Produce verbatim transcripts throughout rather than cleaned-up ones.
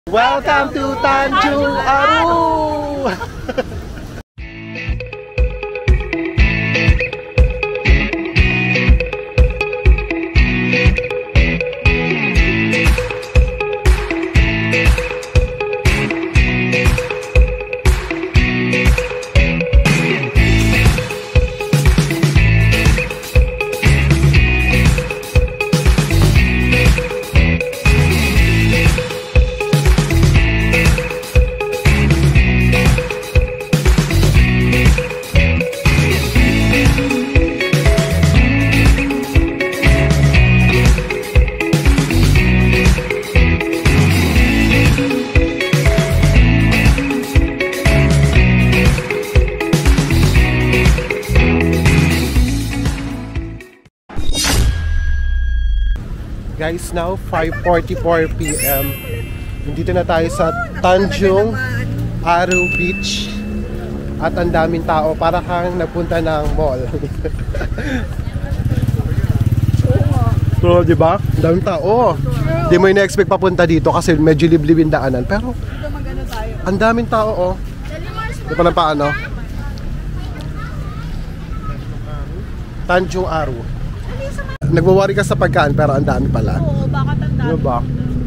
Welcome to Tanjung Aru! Guys, now five forty-four p m Nandito na tayo sa Tanjung Aru Beach. At ang daming tao, para kang nagpunta ng mall. So, di ba? Ang daming tao. Di mo ina-expect papunta dito kasi medyo liblibin daanan. Pero, ang daming tao, oh. Di pa lang paano? Tanjung Aru. Nagwawari ka sa pagkaan pero ang dami pala. Oo, bakit ang dami? Diba?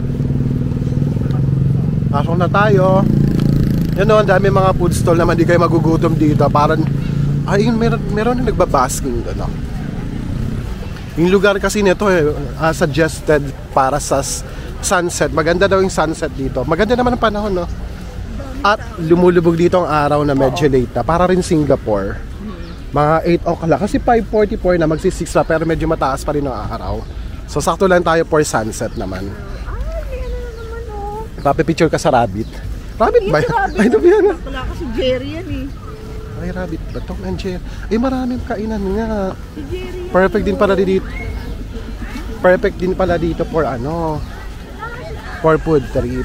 Pasok na tayo. Yan o, ang dami mga food stall naman, di kayo magugutom dito. Parang, ay yun, meron, meron na nagbabasking doon. No? Yung lugar kasi nito eh, uh, suggested para sa sunset. Maganda daw yung sunset dito. Maganda naman ang panahon, no? At lumulubog dito ang araw na medyo late na. Para rin Singapore. Mga eight o'clock. Kasi five forty-four na, magsi six na, pero medyo mataas pa rin ang araw. So sakto lang tayo for sunset naman. Ay, ano na naman oh. Papipicture ka sa rabbit. Rabbit ba yan? Ay, ito ba yan? Wala kasi Jerry yan eh. Ay, rabbit ba ito? Jerry. Ay, maraming kainan nga. Si Jerry. Perfect din pala dito. Perfect din pala dito for ano, for food trip.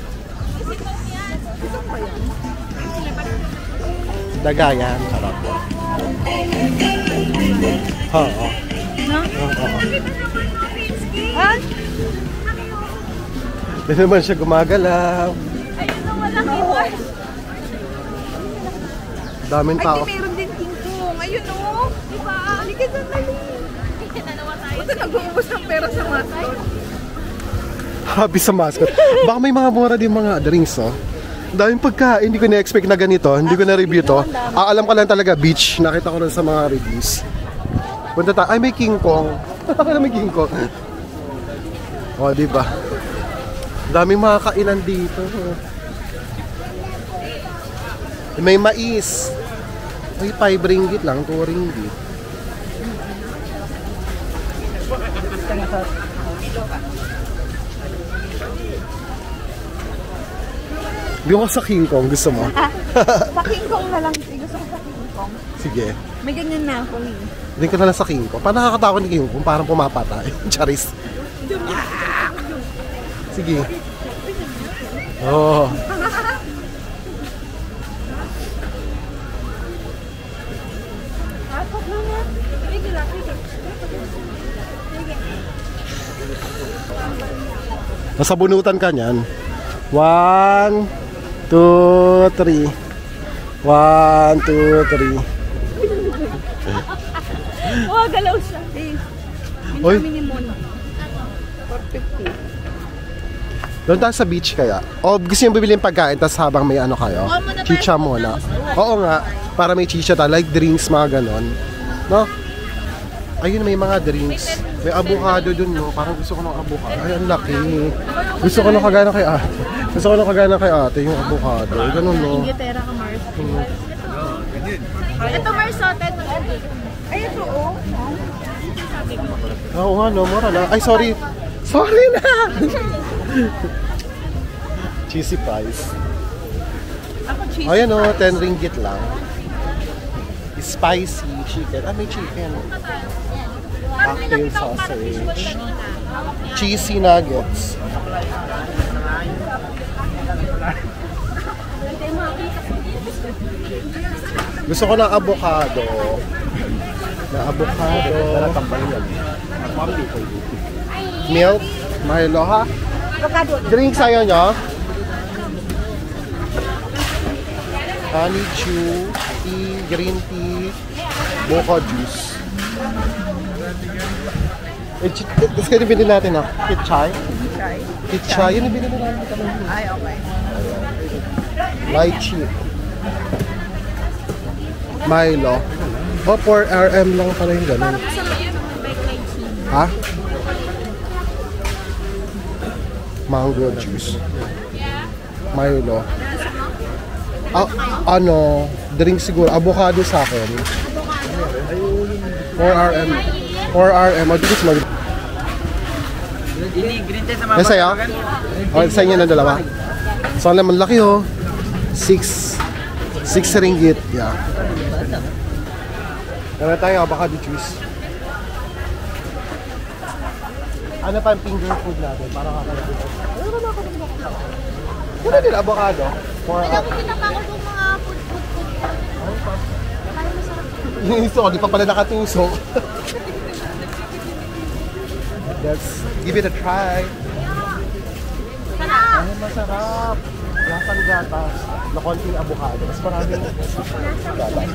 Dagayan, sarap. Oo. No? Oo. Ha? Hindi naman siya gumagalaw. Ayun na, walang iba. Daming tao. Ay, meron din King Kong. Ayun o. Diba? Halika dyan, dali. Nanawa tayo. Ba't nag-uubos ng pera sa mascot? Happy sa mascot. Baka may mga mura din mga drinks, oh. Daming pagkain, hindi ko na-expect na ganito. Hindi ko na-review to. Ah, alam ko lang talaga, beach. Nakita ko rin sa mga reviews. Punta tayo. Ay, may King Kong. May King Kong. O, oh, diba? Daming mga kainan dito. May mais. Ay, five ringgit lang. two ringgit. Hindi ko sa King Kong, gusto mo? Sa King Kong na lang. Gusto ko sa King Kong. Sige. May ganyan na ako eh. Hindi ko na lang sa King Kong. Parang nakakatakot ni King Kong, parang pumapatay. Charis. Ah! Sige. Oh. Nasa bunutan ka niyan. One, two, three. One, two, three. Oh, galaw siya. Eh, Oy. minami ni Mon. four fifty. Doon tayo sa beach kaya. O gusto nyo bibili yung pagkain tapos habang may ano kayo? Chicha muna. Oo nga. Para may chicha tayo. Like drinks, mga ganon. No? Ayun, may mga drinks. May avocado dun, no? Parang gusto ko ng avocado. Ay, ang laki. Gusto ko ng kagana kay ate. Gusto ko ng kagana kay ate yung avocado. Ganun, no? Ingitera ka, Mars. Ito, Mars, sotet. Ay, ito, oh. Oo nga, no? Mura na. Ay, sorry. Sorry na! Cheesy fries. Ako, cheese. Ayan, no? ten ringgit lang. Spicy chicken. Ah, may chicken. Cocktail sausage. Cheesy nuggets. Gusto ko ng avocado. Na avocado. Milk. Milo ha? Drinks ayaw nyo? honeydew, tea, green tea, mocha juice. Eh, ch- tapos kayo binili natin ah, kitchay. Chai. Kitchay, yun yung binili natin. Ay, okay. Lychee. Milo. O, four R M lang pala yung ganun. Parang masarap yun. May lychee. Ha? Mango juice. Milo. Ah, ano, drink siguro. Avocado sa akin. four R M. four R M. O, dito mag... Yan sa'yo? O, sa inyo na dalawa? So, alam, ang laki oh. Six. Six ringgit. Yeah. Gana tayo, avocado juice. Ano pa yung finger food natin? Para kakalabit. Ano ba nakakalimutan? Ano din, avocado? four R M. Kaya ko pinapakot yung mga food, food, food. Parang masarap. Yung iso, di pa pala nakatusok. Let's give it a try. Sana! Ay, masarap. Lasang gatas na konting avocado. Mas maraming gatas.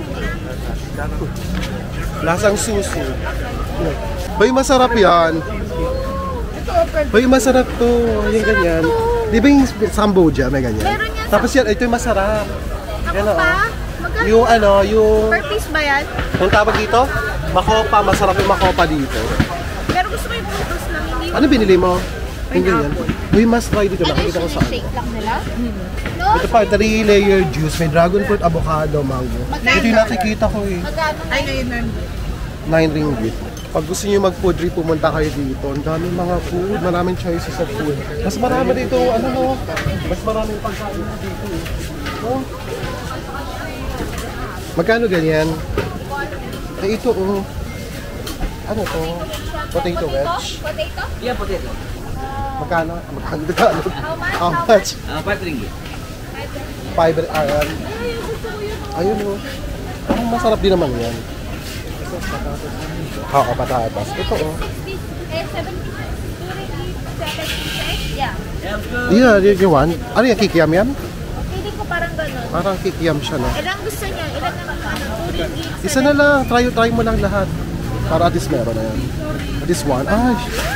Lasang suso. Bay, masarap yan. Bay, masarap to. Yung ganyan. Di ba yung samboja, may ganyan? Meron yan sa- Tapos yan, ito yung masarap. Ako Yan, oh. pa? Magkano? Yung ano, yung... Per piece ba yan? Kung tawag dito, makopa. Masarap yung makopa dito. Pero gusto ko yung prutas lang. Hindi Ano binili mo? Yung ganyan. Uy, mas try dito. Nakikita ko sa ano. shake lang nila? No? Ito pa, three layer juice. May dragon fruit, avocado, mango. Magkano? Ito yung nakikita ko eh. Magkano? Ay, ngayon na. nine ringgit. Pag gusto niyo mag-food trip, pumunta kayo dito. Ang daming mga food, maraming choices of food. Mas marami dito, ano no? Mas maraming pagkain dito eh. No? Magkano ganyan? Eh ito oh. Ano to? Potato wedge? Potato? Yeah, potato. Magkano? Magkano? Magkano? How much? How much? Uh, five ringgit. five R M. Ayun oh. Parang masarap din naman yan. Oo, patatas. Ito oh. Eh, seventy. two ringgit, seventy-six? Yeah. Yeah, you want? Ano yung kikiam yan? Feeling ko parang ganun. Parang kikiam siya, no? Ilang gusto niya? Ilang naman ano? two ringgit, Isa na lang, try, try mo lang lahat. Para at least meron na yan. This one, ay.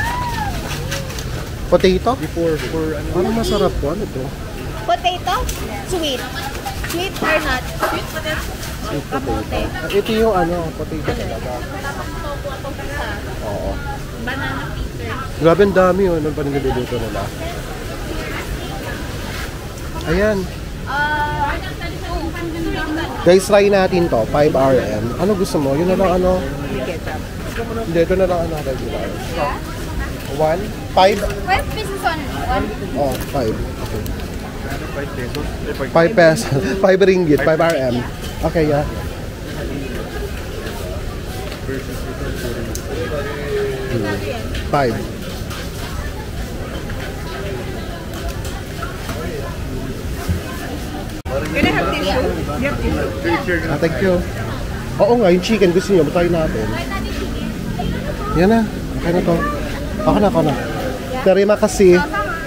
Potato? Before, for, ano? Parang masarap po, ano to? Potato? Sweet. Sweet or not? Sweet potato. Sweet Kamote. potato. Ito yung ano, potato talaga. Tapos tofu at isa. Oo. Banana peter. Grabe ang dami yun, nung paniluluto nila. Ayan. Ah, Guys, try natin to, five R M. Ano gusto mo? Yun na lang ano? Hindi, ito na lang ano, regular. One? Five? five pieces on one. Oh, five. Okay. Five pesos. Five ringgit. Five R M. Okay, yeah. Five. Can I have tissue? Ah, thank you. Oo nga, yung chicken gusto niyo, matay natin. Yan na. Okay na to. Ako na, ako na. Terima kasi.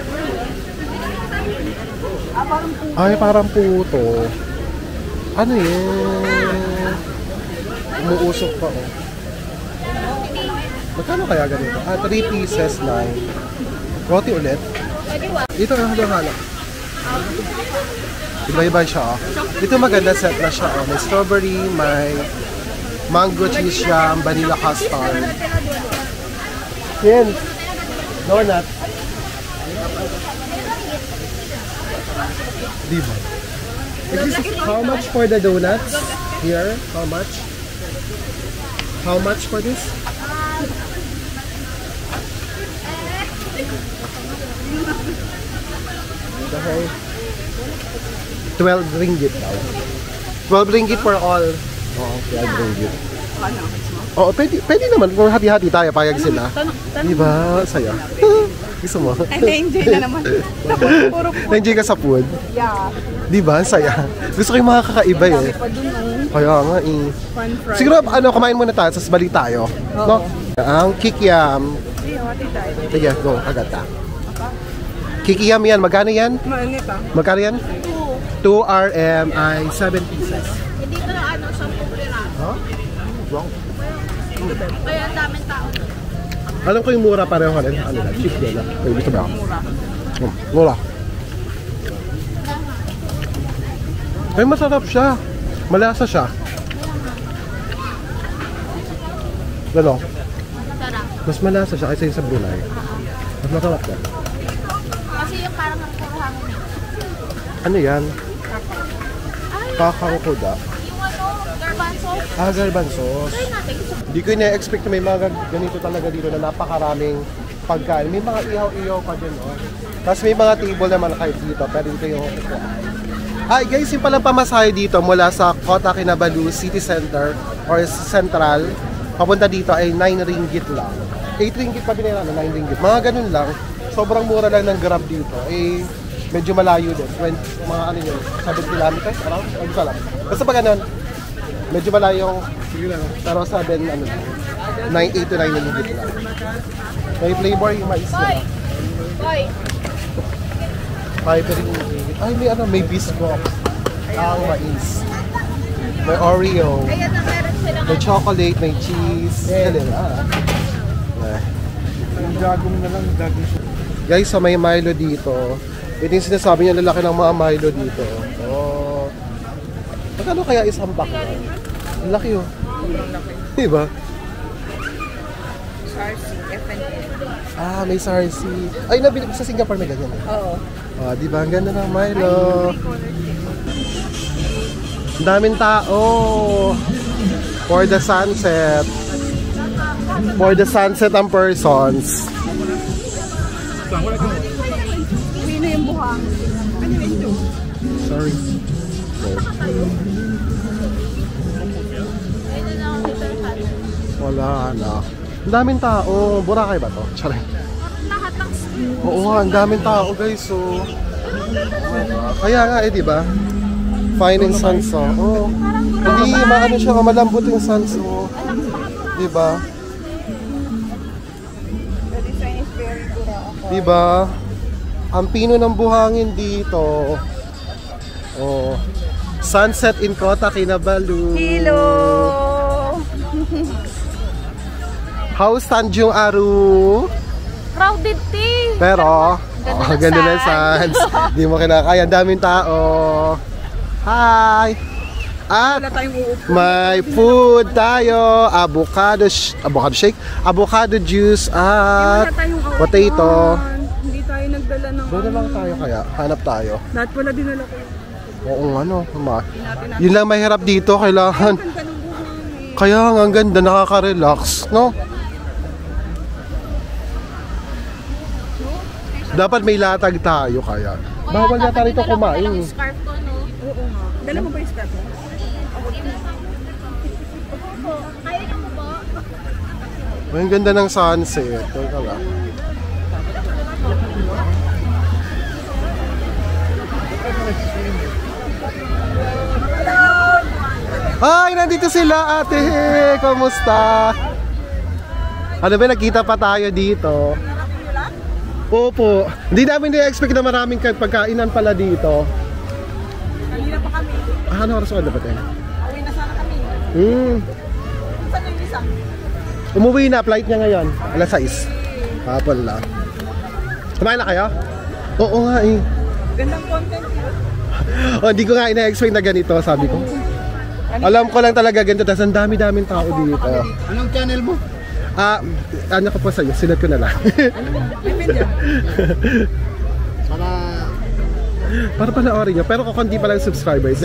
Ay, parang puto. Ano yun? Umuusok pa, oh. Magkano kaya ganito? Ah, three pieces, nine. Roti ulit. Dito na halo-halo. Iba-iba siya, oh. Ito maganda set na siya, oh. May strawberry, may mango cheese jam, vanilla custard. Yan. Donut. Diba? Is this, how much for the donuts? Here, how much? How much for this? Okay. twelve ringgit daw. twelve ringgit for all. Oo, twelve ringgit. Oo, pwede, pwede naman. Kung hati-hati tayo, payag sila. Diba? Saya. Gusto mo? Na-enjoy na naman. Puro po. Na-enjoy ka sa food? Yeah. Diba? Saya. Gusto ko yung mga kakaiba eh. Pa dun, oh. Kaya nga eh. Fun fry. Siguro, ano, kumain muna tayo, sas balik tayo. No? Ang kikiam. Sige, go, agad ta. Kikiam yan, magkano yan? Mainit ah. Magkano yan? Two. two R M ay seven pieces. Hindi ito na ano, sampung piraso. Huh? Wow. Kaya ang daming tao. Alam ko yung mura pareho rin. Ano na? Cheap din na. Okay, dito ba? Mura. Hmm, mura. Ay, masarap siya. Malasa siya. Ano? Sarap. Mas malasa siya kaysa yung sa Brunei. Mas masarap siya. Kasi yung parang ang puro hangin. Ano yan? Ay, Kakangkuda. yung ano, garbanzos. Ah, garbanzos. Try natin. Hindi ko ina-expect na may mga ganito talaga dito na napakaraming pagkain. May mga ihaw-ihaw pa din, oh. Tapos may mga table naman kahit dito, pero hindi kayo kukuha. Ay guys, yung palang pamasahe dito mula sa Kota Kinabalu City Center or Central, papunta dito ay nine ringgit lang. eight ringgit pa binira na, nine ringgit. Mga ganun lang. Sobrang mura lang ng Grab dito. Eh, medyo malayo din. twenty, mga ano yun, seven kilometers around? Ano ka lang. Basta pa ganun. Medyo malayo yung, sige lang, pero seven, ano, nine, eight to nine ringgit lang. May flavor yung mais Boy! nila. Boy! five ringgit. Ay, may ano, may biscuit. Ang mais. May Oreo. Kaya na meron silang May chocolate, may cheese. Galing ah. Yung dagong na lang, dagong siya. Guys, so may Milo dito. Ito yung sinasabi niya, lalaki ng mga Milo dito. Oh. Magkano kaya isang pack? Ang laki oh. Diba? Sarsi, F and N. Ah, may Sarsi. Ay, nabili sa Singapore may ganyan eh. Oo. Oh, di ba? Ang ganda ng Milo. Ang daming tao. For the sunset. For the sunset ang persons. Uwi na yung buhang. Ano yung ito? Sorry. Ayun na lang dito sa atin. Wala na. Ang daming tao. Boracay ba to? Charay. Lahat ng skin. Oo nga, ang daming tao guys. So, kaya nga eh, di ba? Fine and Sons, oh. Oh. Hindi, maano siya, malambot yung Sons, oh. Di ba? The design is very good. Di ba? Ang pino ng buhangin dito. Oh. Sunset in Kota Kinabalu. Hello! How's Tanjung Aru? Crowded tea! Pero, Ganda oh, ng ganda ng sun. Suns. Di mo kinakaya. Ang daming tao. Hi! At Wala tayong uupo. may food tayo. Avocado, sh- avocado shake, avocado juice, at potato. Hindi tayo nagdala ng... Doon na lang tayo kaya. Hanap tayo. Lahat pala dinala ko. Oo, ano. Ma- yun lang mahirap dito. Kailangan. Kaya nga, ang ganda. Nakaka-relax. No? Dapat may latag tayo kaya. Bawal yata rito kumain. Scarf ko, no? Oo nga. Dala mo ba yung scarf mo? Kaya niyo mo ba? Ay, ang ganda ng sunset. Teka lang. Ay, nandito sila ate. Kamusta? Ano ba, nakita pa tayo dito. Opo. Hindi namin na-expect na maraming pagkainan pala dito. Kanina pa kami. Ah, ano oras ko dapat eh? Uwi na sana kami. Hmm. Saan yung isa? Umuwi na, flight niya ngayon. alas sais. Hapon lang. Kumain na kayo? Oo nga eh. Gandang content yun. Oh, hindi ko nga ina-expect na ganito, sabi ko. Alam ko lang talaga ganito, tapos ang dami-daming tao dito. Anong channel mo? Ah, ano ko po sa'yo, sinat ko na lang. Para... Para panoorin nyo, pero kukunti pa lang subscribers.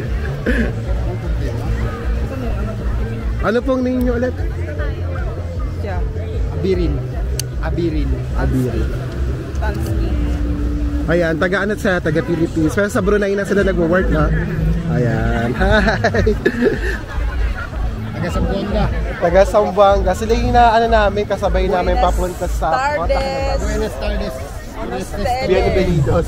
Ano pong name nyo ulit? Siya. Abirin. Abirin. Abirin. Tansky. Ayan, taga ano sa taga Philippines. Pero sa Brunei na sila nagwo-work na. Ayan, hi! Taga Sambuanga. Taga Sambuanga. Sila yung na, ano namin, kasabay namin papunta sa Kota Kinabalu. Buenas tardes. Buenas tardes. Bienvenidos.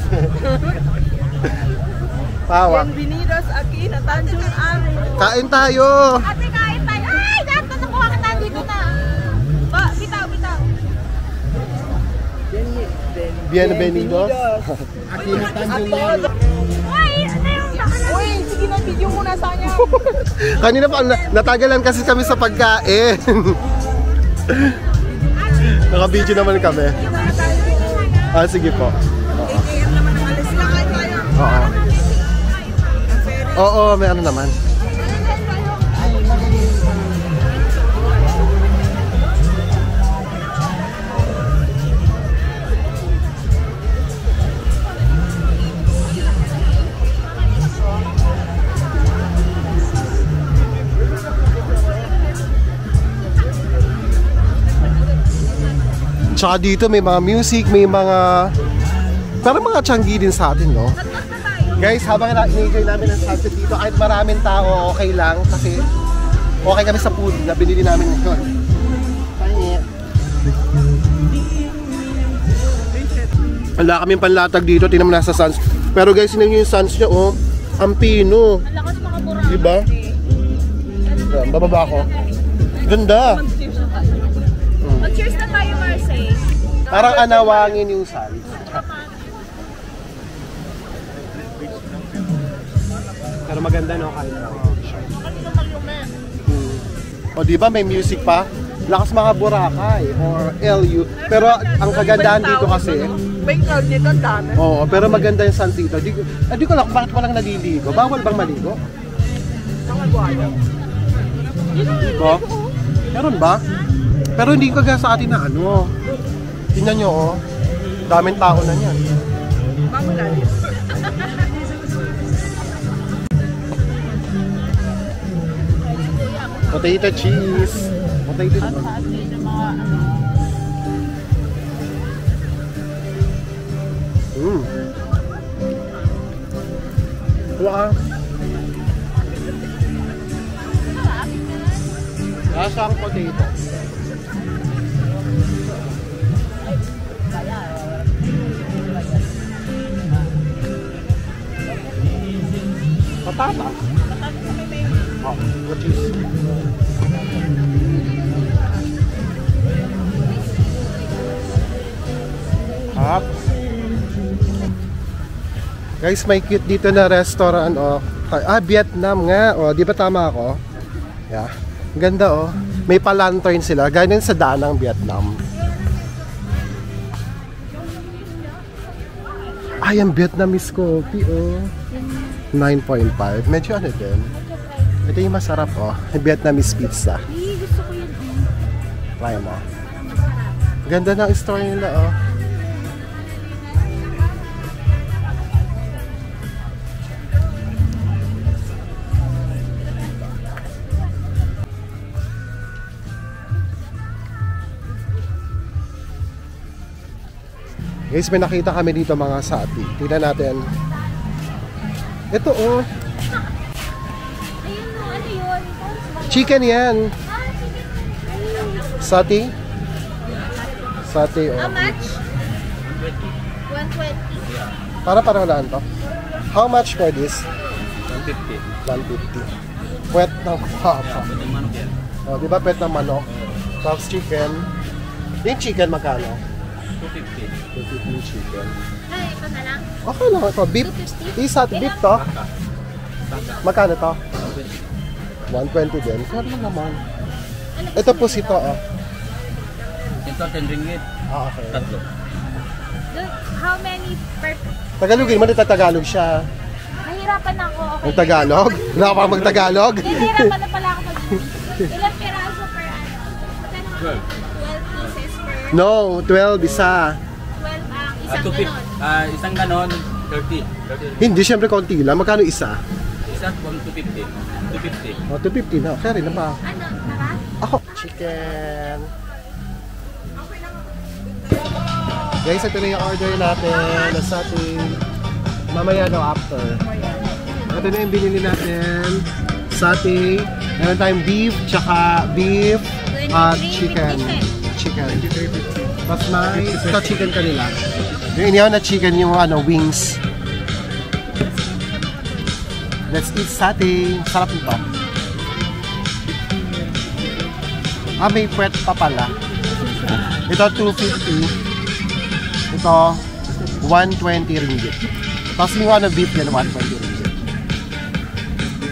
Tawa. Bienvenidos aquí na Tanjung Aru. Kain tayo! Ate, kain tayo. Ay, dapat nakuha ka tayo dito na. Ba, bitaw, bitaw. Bienvenidos. Aquí na Tanjung Aru. Ay, ano yung Video muna sa kanya. Kanina pa, na- natagalan kasi kami sa pagkain. Naka-video naman kami. Ah, sige po. Oo. Oo. Oo, may ano naman. Tsaka dito may mga music, may mga parang mga tiyanggi din sa atin, no? Guys, habang na-enjoy namin ang sunset dito, kahit maraming tao, okay lang kasi okay kami sa food na binili namin ngayon. Wala kaming panlatag dito, tingnan mo nasa suns. Pero guys, tingnan nyo yung suns nyo, oh. Ang pino. Ang lakas makabura. Diba? Yan, bababa ako. Ganda. Mag-cheers na tayo, Marseille. Parang anawangin yung suns. Pero maganda no, kahit O di ba may music pa? Lakas mga Boracay or L U. Pero ang kagandahan dito kasi, May crowd nito, ang dami. oo, pero maganda yung sun dito. Di, eh, di ko lang bakit walang naliligo. Bawal bang maligo? Mga buhaya. Ko? Meron ba? Pero hindi ko kagaya sa atin na ano. Tingnan nyo, oh. Daming tao na niyan. Bago lalim. Potato cheese. Potato cheese. Mm. Wala. Lasa ang potato. Patata. Oh, what cheese? Hap. Guys, may cute dito na restaurant, oh. Ah, Vietnam nga. Oh, di ba tama ako? Yeah. Ganda, oh. May pa-lantern sila. Ganyan sa daan ng Vietnam. Ay, ang Vietnamese coffee, oh. nine point five. Medyo ano din. Ito yung masarap, oh. Vietnamese pizza. Ay, gusto ko yun. Try mo. Ganda ng store nila, oh. Guys, may nakita kami dito mga sati. Tingnan natin. Ito, oh. Ayun, ano yun? Chicken yan. Ah, chicken. Sati. Sati, oh. How much? one twenty. Para paralaan to. How much for this? one fifty. one fifty. Puwet ng papa. Oh, di ba puwet ng manok? Tapos chicken. Yung chicken magkano? two fifty. two fifty yung chicken. Ay, ito na lang. Okay lang ito. Beef. two fifty? Isa, beef to. Magkano to? one twenty din. Kaya lang naman. Ito po sito, oh. Ito ten ringgit. Ah, okay. Tatlo. How many per... Tagalogin mo, Tagalog siya. Nahirapan ako. Okay. Ang Tagalog? Wala ka pa mag-Tagalog? Nahirapan na pala ako mag... Ilang piraso per ano? Magkano? twelve. twelve pieces per... No, twelve isa. twelve ang Ah, isang two fifty. ganon. Ah, isang ganon, thirty. thirty. Hindi, syempre konti lang. Magkano isa? Isa, two fifty. two fifty. Oh, two fifty na. Kaya rin na ba? Ano? Tara? Ako. Chicken. Guys, ito na yung order natin na sa ating mamaya daw after. Ito na yung binili natin sa ating meron tayong beef, tsaka beef at chicken. Chicken. Tapos may ito chicken kanila. Yung inihaw na chicken yung ano, wings. Let's eat satay. Sarap nito. Ah, may puwet pa pala. Ito two fifty. Ito one twenty ringgit. Tapos yung ano beef yan one twenty ringgit.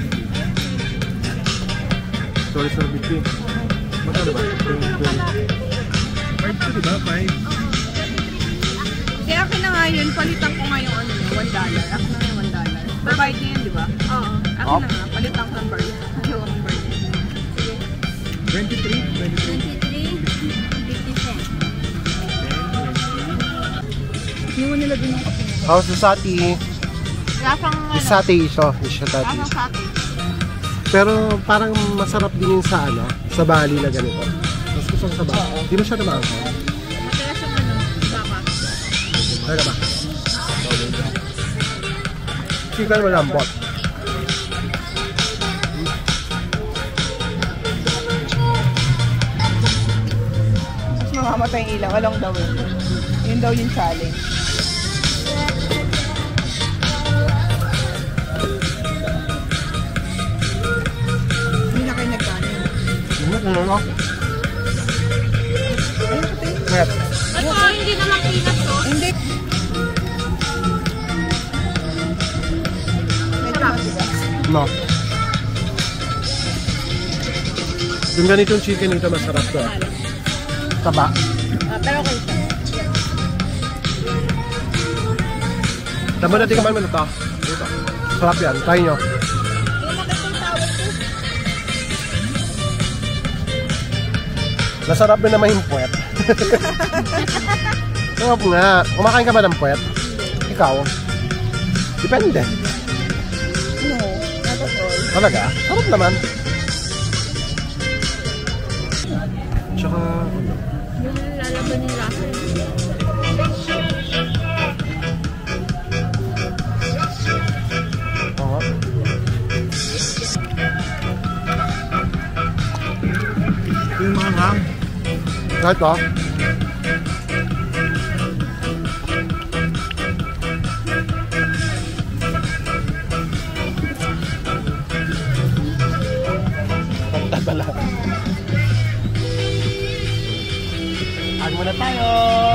Sorry, sorry, fifty. Magkano ba? five to, di ba? five? Kaya akin na nga yun, palitan ko nga yung ano, one dollar. Ako na yung one dollar. Provide niya yun, di ba? Oo. Akin na nga, palitan ko ng bird. Ayaw akong bird. Sige. twenty-three? twenty-three? fifty cents. Iwan nila din yung kape nila. How's the sati? Lasang ano? Yung sati ito. Yung sati. Lasang sati. Pero parang masarap din yung sa ano, sa Bali na ganito. Mas gusto ko sa Bali. Hindi mo siya naman. Matigas yung ano, baka. Ano ba? Chicken malambot. Mas mamamatay yung ilaw. Along daw yun. Yun daw yung challenge. Hindi na kayo nagkanin. Ano ano ano? Ayun ko tayo. Wet. Ito, hindi naman peanut to. Hindi. Medyo matigas. No. Yung ganitong chicken ito masarap to. Taba. Ah, pero okay siya. Tama na tingnan mo ito. Ito. Sarap yan. Try nyo. Masarap din naman yung puwet. Sarap nga. Kumakain ka ba ng puwet? Ikaw? Depende. No, not at all. Talaga? Sarap naman. Tsaka, ano? Yung lalaban yung lasa. Oo. Yung mga ham. Kahit ba? Pagta pala. Ano muna tayo?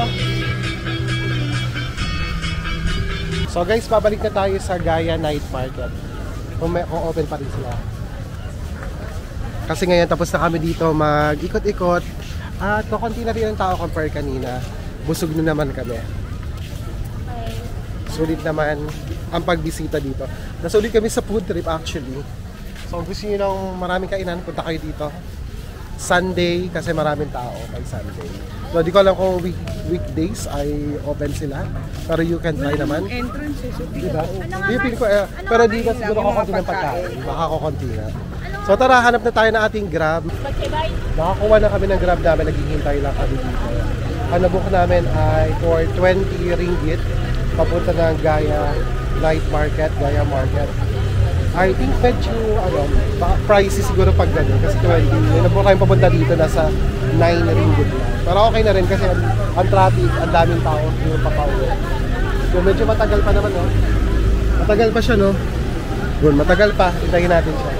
So guys, pabalik na tayo sa Gaya Night Market. Kung, may, kung open pa rin sila. Kasi ngayon tapos na kami dito mag-ikot-ikot. At kukunti na rin ang tao compare kanina. Busog na naman kami. Sulit naman ang pagbisita dito. Nasulit kami sa food trip actually. So kung gusto nyo ng maraming kainan, punta kayo dito. Sunday kasi maraming tao kay Sunday. So di ko alam kung week, weekdays ay open sila. Pero you can try naman. Entrance eh. So, Diba? Yung feel ko, eh, pero dito siguro kukunti ng pagkain. Baka kukunti na. So tara, hanap na tayo ng ating Grab. Nakakuha na kami ng Grab namin, naghihintay lang kami dito. Ang nabook namin ay for twenty ringgit, papunta ng Gaya Night Market, Gaya Market. I think medyo, ano, pricey siguro pag gano'n, kasi twenty. May nabook kami papunta dito, nasa nine ringgit lang. Pero okay na rin kasi ang, ang traffic, ang daming tao, yung papauwi. So medyo matagal pa naman, no? Matagal pa siya, no? Good, matagal pa. Hintayin natin siya.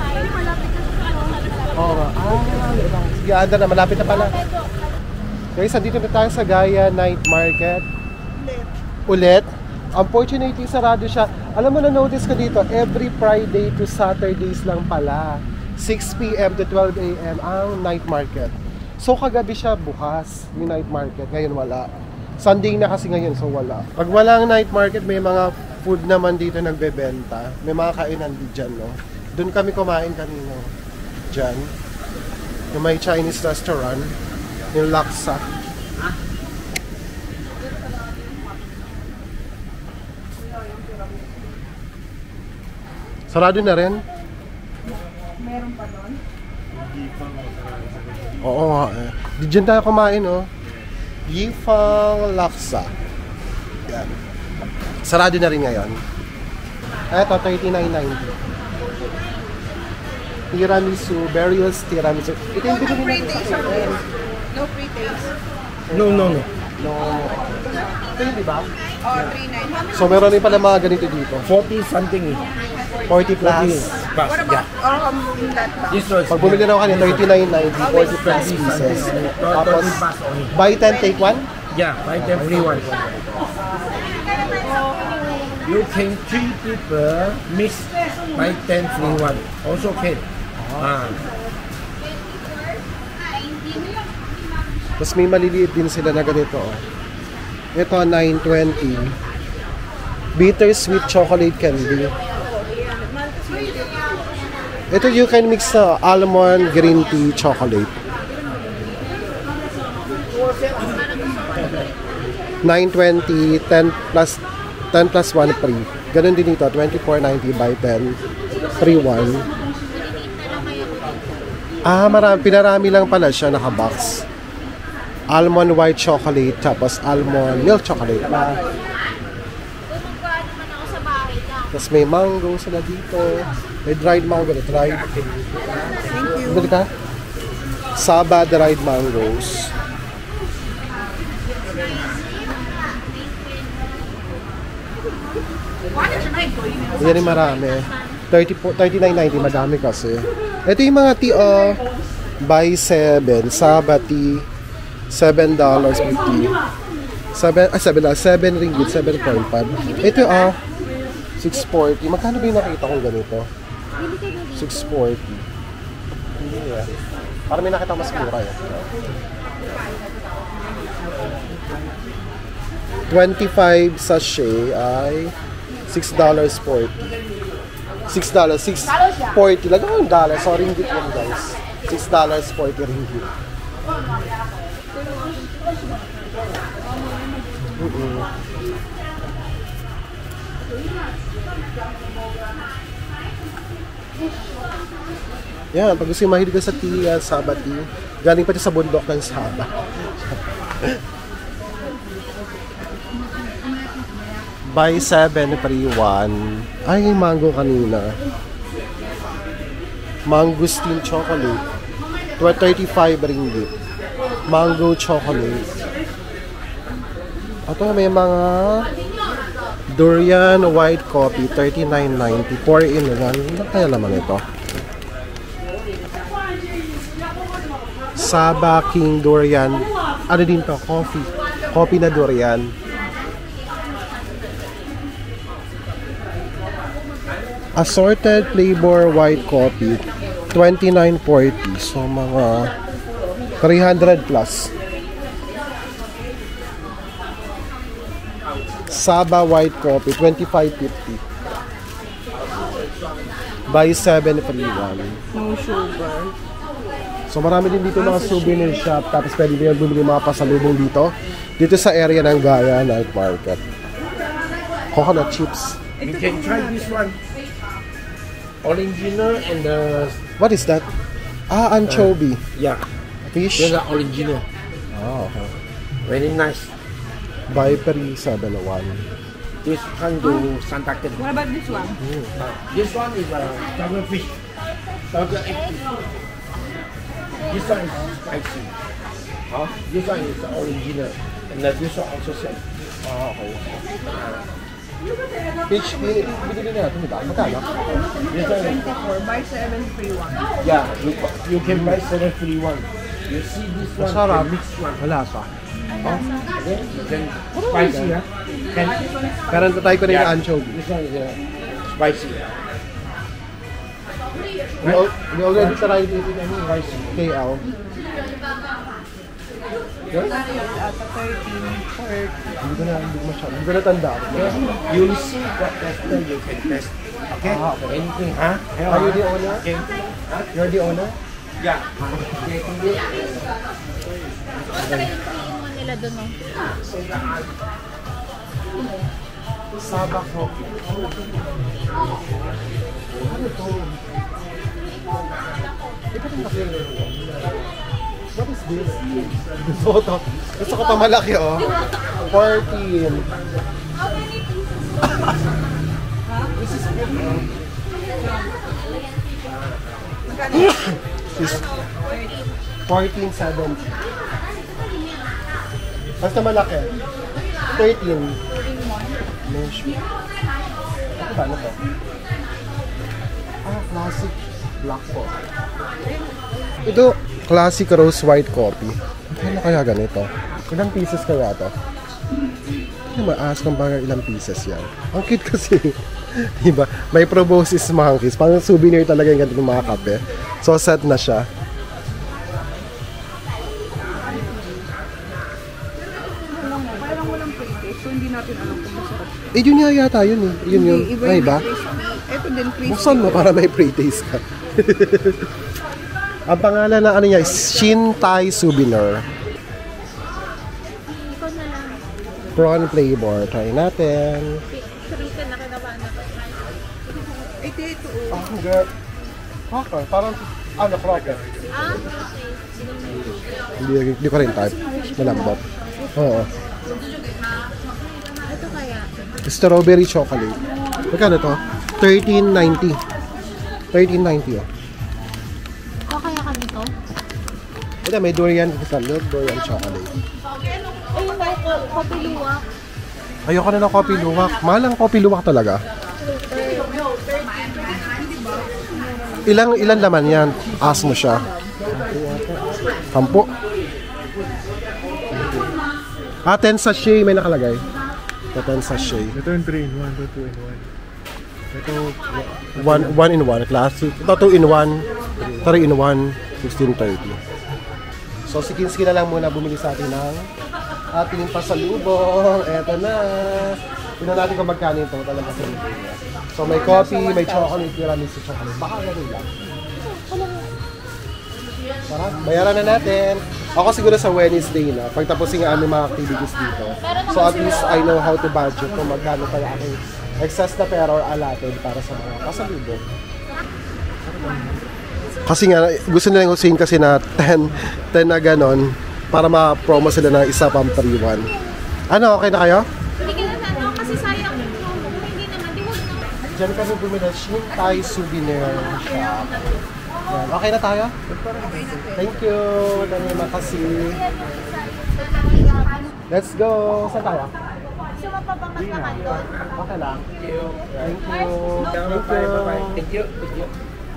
Oo nga. Ah, sige, anda na. Malapit na pala. Guys, andito na tayo sa Gaya Night Market. Ulit. Unfortunately, sarado siya. Alam mo, na-notice ko dito, every Friday to Saturdays lang pala. six p m to twelve a m ang night market. So, kagabi siya bukas, yung night market. Ngayon wala. Sunday na kasi ngayon, so wala. Pag walang night market, may mga food naman dito nagbebenta. May mga kainan din dyan, no? Doon kami kumain kanino. Dyan. Yung may Chinese restaurant. Yung Laksa. Sarado na rin? meron pa doon. Oo nga eh. Di dyan tayo kumain, oh. Yifang Laksa. Yan. Sarado na rin ngayon. Eto, thirty-nine ninety. Tiramisu, Burials Tiramisu. Ito yung No binili free natin taste sa or akin. No free taste. No, no, no. No. Ito yun, di ba? Oh, three ninety. So, meron rin pala mga ganito dito. forty something. forty plus. Plus, What about um, that box? This was Pag bumili na ako kanina, thirty-nine ninety, forty plus pieces. Tapos, buy ten, take one? yeah, buy them free one. You can three people mix buy ten free one. Also can. Ah. Tapos may maliliit din sila na ganito. Oh. Ito, nine twenty. Bittersweet chocolate candy. Ito you can mix na almond green tea chocolate. nine twenty, ten plus ten plus one free. Ganun din dito, twenty-four ninety by ten, free one. Ah, marami, pinarami lang pala siya, naka-box. Almond white chocolate, tapos almond milk chocolate. Tapos may mango sila dito. May dried mango, dried. Thank you. Bili ka? Saba dried mangoes. Yan yung marami. thirty-nine ninety, madami kasi. Ito yung mga tea, oh. Buy seven. Saba tea. seven dollars with tea. seven, ah, seven dollars. seven ringgit, seven point five. Ito, oh. six forty. Magkano ba yung nakita kong ganito? six forty. Yeah. Parang may nakita mas mura eh. twenty-five sachet ay six dollars and forty. six dollars, six forty. Lagyan mo yung dollar. So, ringgit lang guys. six dollars and forty ringgit. Mm-mm. Yan, pag gusto yung mahilig ka sa tea, Saba tea, galing pa siya sa bundok ng Saba. Buy seven, free one. Ay, yung mango kanina. Mangosteen chocolate. thirty-five ringgit. Mango chocolate. Ito may mga durian white coffee, thirty-nine ninety. four in one. Ano kaya naman ito? Saba King Durian. Ano din to? Coffee. Coffee na durian. Assorted flavor white coffee, twenty-nine forty. So mga three hundred plus. Saba white coffee, twenty-five fifty. Buy seven, free one. No sugar. So marami din dito mga souvenir shop. Tapos pwede din bumili mga pasalubong dito. Dito sa area ng Gaya Night Market. Coconut chips. You can try this one. Original and the What is that? Ah, anchovy. yeah, Fish. they're the original. Oh, okay. Very nice. Buy free seven one. This one to Santa Cruz. What about this one? Uh, this one is a uh, tiger fish. Tiger egg fish. This one is spicy. Huh? This one is the original. And uh, this one also same. Ah, okay. Fish, binili natin, di ba? Magkano? This one is, twenty-four. Buy seven, free one. yeah, you, you can buy seven free one. You see this one, Masarap. the mixed one. Wala sa. Huh? Okay, you can spicy, huh? Can, Pero tatay ko na yung Yeah. anchovy. this one is uh, spicy. We, al- we already tried it in ano, Spicy. K L. Yes? Ata thirteen, forty. Hindi ko na, hindi ko masyado. Hindi ko na tanda. You will see what tester you can test. Okay? Ah, okay. Anything, huh? Are you the owner? Okay. You're the owner? Yeah. Nila dun, no? Saba coffee. Ano to? Ito rin nakilala. What is this? Gusto ko to. Gusto ko to malaki, oh. fourteen. This is good. This is fourteen seventy. Basta malaki. thirteen. Mesh. Ano ba? Ano to? Ah, classic black coffee. Ito, classic rose white coffee. Ano kaya ganito? Ilang pieces kaya to? Hindi ma-ask kung baga ilang pieces yan. Ang cute kasi. Diba? May proboscis monkeys. Pang souvenir talaga yung ganito ng mga kape. So, set na siya. Eh, yun nga yata yun eh. Yun yun. Hindi, iba Ay, yung ba? crispy. Ito din crispy. Buksan mo para may pre-taste ka. Ang pangalan na ano niya is Shin Thai Souvenir. Ikaw na lang. Prawn flavor. Try natin. Sabi ka na kinawa na. Ito, ito. oh. Ah, girl. Okay, parang ano, croquet. Ah, okay. Hindi, hindi ko rin type. Malambot. Oo. Ito kaya. Strawberry chocolate. Magkano to? thirteen ninety. thirteen ninety oh. O kaya kami to? Ito, may durian sa loob. Durian chocolate. Eh, yung ko- kopi luwak. Ayoko na ng coffee luwak. Mahal ang coffee luwak talaga. Ilang ilan laman yan? Ask mo siya. Sampo. Ah, ten sachet may nakalagay. Ito ten sachet. Ito yung three in one, ito two in one. Ito, One, one in one. Classic. Ito two in one. Three in one. sixteen thirty. So si Kinski na lang muna bumili sa atin ng ating pasalubong. Eto na. Tingnan natin kung magkano yung total ng pasalubong niya. So may coffee, may chocolate, tiramisu chocolate. Baka ganun lang. Tara, bayaran na natin. Ako siguro sa Wednesday na, pagtapusin ang aming mga activities dito. So at least I know how to budget kung magkano kaya aking excess na pera or allotted para sa mga pasalubong. Kasi nga, gusto nilang usain kasi na ten, ten na ganon para ma-promo sila ng isa pang three one. Ano, okay na kayo? Hindi ka na tanong kasi sayang. Hindi naman, di huwag na. Diyan kami bumili ng Shin Thai Souvenir Shop. Yan. Okay na tayo? Thank you. Dami makasi. Let's go. Saan tayo? Gusto mo pa bang maglakan doon? Okay lang. Thank you. Thank you. Thank you. Thank you.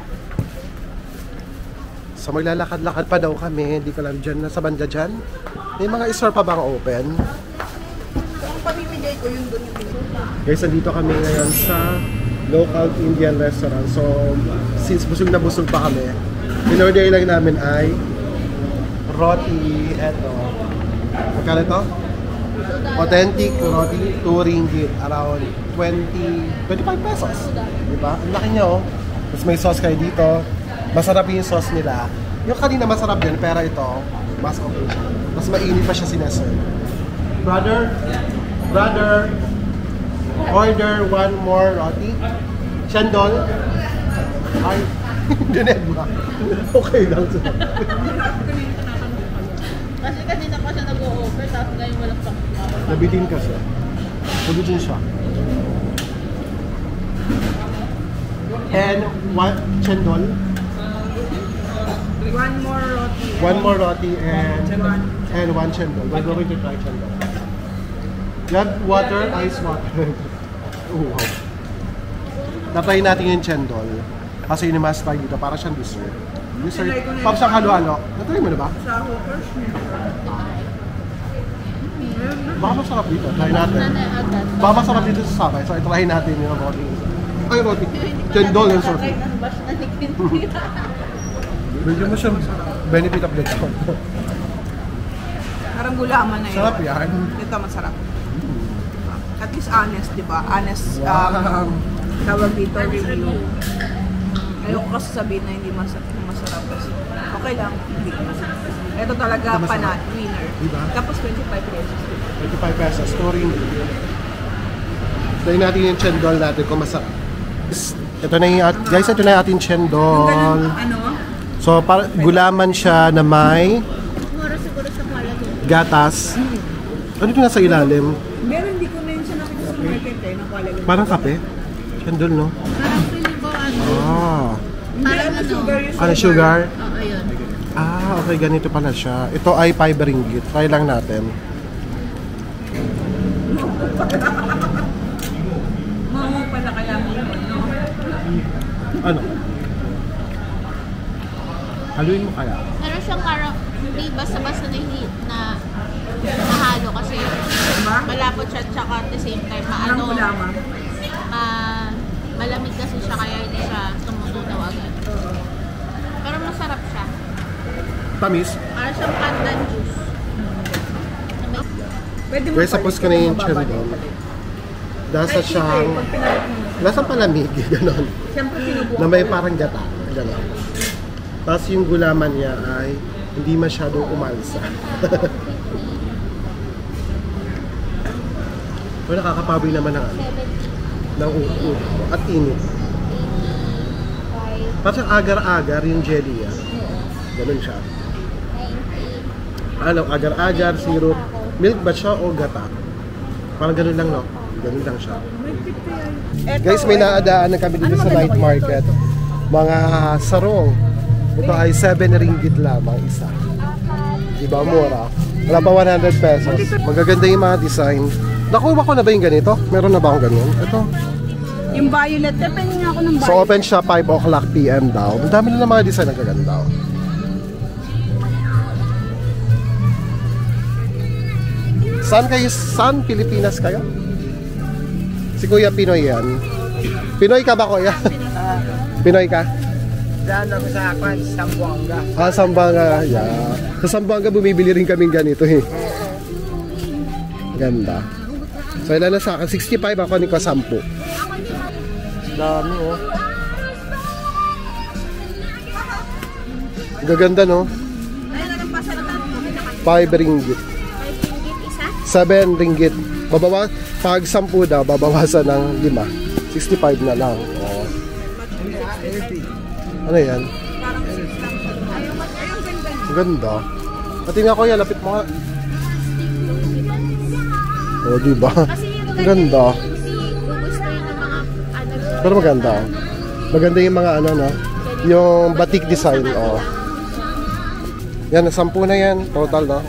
So maglalakad-lakad pa daw kami. Hindi ko lang dyan. Nasa banda dyan. May mga store pa bang open? Ang pamimigay ko yung doon yung Guys, nandito kami ngayon sa local Indian restaurant. So, since busog na busog pa kami, in-order lang namin ay roti, eto. Magkano ito? Authentic roti, two ringgit, around twenty, twenty-five pesos. Diba? Ang laki niya oh. Tapos may sauce kayo dito. Masarap yung sauce nila. Yung kanina masarap din, pero ito, mas okay siya. Mas mainit pa siya sineserve. Brother, brother, order one more roti. Chendol. Ay, dined ba? Okay lang siya. Kasi kanina pa siya nag-o-offer, tapos ngayon walang pang Nabitin ka siya. Nabitin siya. And one chendol. one more roti. One more roti and and one chendol. We're going to try chendol. You have water, ice water. Oh, wow. Tatry natin yung chendol. Kasi yun yung must try dito. Para siyang dessert. Dessert. Parang siyang halo-halo. Natry mo na ba? Sa hookers. Baka masarap dito. Try natin. Baka masarap dito sa sabay. So, try natin yung roti. Ay, roti. Chendol yung sort. Medyo mo siyang benefit of the doubt. Parang gulaman na yun. Sarap yan. Ito masarap. At least honest, di ba? Honest, Wow. um, tawag dito, review. Ayoko kasi sabihin na hindi masarap, masarap kasi okay lang, hindi. Ito talaga Ito masarap. panat, winner. Diba? Tapos twenty-five pesos. twenty-five pesos. Story. Try natin yung chendol natin kung masarap. Ito na yung, at- guys, ito na yung ating Yung chendol. ganun, ano? So, para, gulaman siya na may Siguro siguro sa Kuala Lumpur. gatas. Ano ito nasa ilalim? Meron, hindi ko na yun siya nakita sa market eh, ng Kuala Lumpur. Parang kape. Chendol, no? Parang feeling ko ano. Ah. Hindi, Parang ano, ano? sugar yung Ano, sugar? Oo, yun. Ah, okay. Ganito pala siya. Ito ay five ringgit. Try lang natin. Maungo pala kaya mo yun, no? Ano? Haluin mo kaya? Meron siyang parang hindi basta-basta na hindi na nahalo kasi Diba? malapot siya tsaka at the same time Parang maano gulaman. ma malamig kasi siya kaya hindi siya tumutunaw agad. Pero masarap siya. Tamis? Parang siyang pandan juice. Na may- Pwede mo Guys, tapos ko na yung mababalik. chendol. Lasa siyang, lasang palamig, gano'n. Siyempre pinubukan. Na may parang gata, gano'n. Tapos yung gulaman niya ay hindi masyadong umalsa. Pero nakakapaboy naman ng ano, ng upo at init. Parang agar-agar yung jelly niya. Ganun siya. Ano, agar-agar, syrup. Milk ba siya o gata? Parang ganun lang, no? Ganun lang siya. Guys, may naadaanan kami dito sa night market. Mga sarong. Ito ay seven ringgit lamang isa. Diba, mura? Wala pa one hundred pesos. Magaganda yung mga design. Nakuha ko na ba yung ganito? Meron na ba akong ganyan? Ito. Yung violet, depende nga ako ng violet. So open siya five o'clock p m daw. Ang dami na ng mga design na gaganda. Saan kayo? Saan? Pilipinas kayo? Si Kuya Pinoy yan. Pinoy ka ba, Kuya? Pinoy ka? Daan ako sa akin, Sambuanga. Ah, Sambuanga. Yeah. Sa Sambuanga bumibili rin kaming ganito eh. Ganda. So ilan na sa akin? sixty-five, ako ni ko sampu. Dami oh. Gaganda no? five ringgit. seven ringgit. Babawa, pag sampu daw, babawasan ng lima. sixty-five na lang. Oh. Ano yan? Ganda. Pati nga ko yan, lapit mo nga. Oh, diba? Ganda. Pero maganda. Maganda yung mga ano, no? Yung batik design, oh. Yan, sampu na yan. Total, no?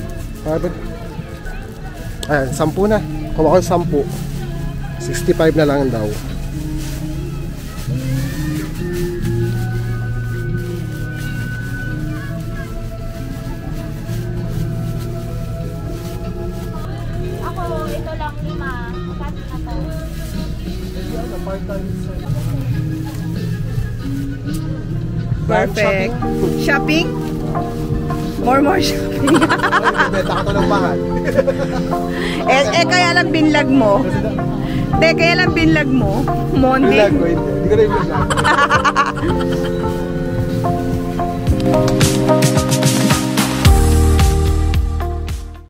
Ayan, sampu na. Kung ako sampu. sixty-five na lang daw. Ako, ito lang lima. Kasi na to. Perfect. Shopping? More more shopping. Benta ka to ng bahan. eh, eh, kaya lang binlag mo. Te, kaya lang binlag mo. Monday. Binlag ko, hindi. Hindi ko na yung binlag.